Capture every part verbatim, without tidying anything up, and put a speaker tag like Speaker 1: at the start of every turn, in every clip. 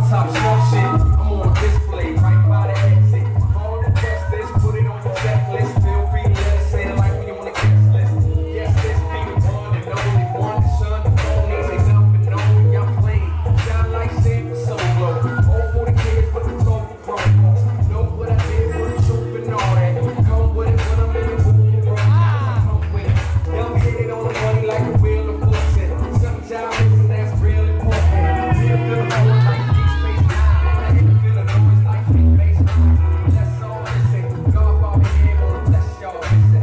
Speaker 1: top shelf shit. I'm on display right by the exit. Call the test this, put it on your checklist. Feel free to let it say it like when you on the guest list. Yes, this be the one and only one. The son, the phone, ain't say nothing on. Y'all playing. Sound like Sam for solo. All for the kids, but the talk for promo. Know what I did for the truth and all that. Come with it when I'm in the boom, bro. Come with it. Y'all hit it on the money like a wheel of fortune. Sometimes listen, that's real important. Real feel the noise like deep space nine. I can feel the noise like deep space nine. That's all listen. God brought me here, gonna bless y'all. Listen.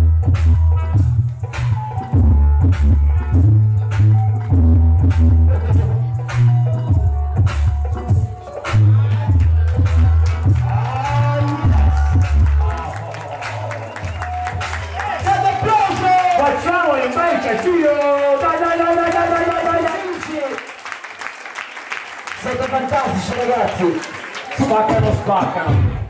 Speaker 2: Facciamo invece Gio! Dai dai dai dai dai dai dai dai dai! Siete fantastici ragazzi! Spaccano spaccano!